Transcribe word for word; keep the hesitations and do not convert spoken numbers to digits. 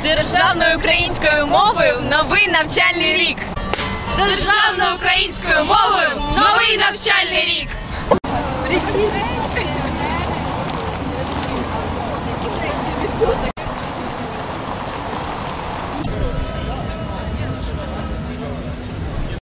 державною українською мовою новий навчальний рік. З державною українською мовою новий навчальний рік.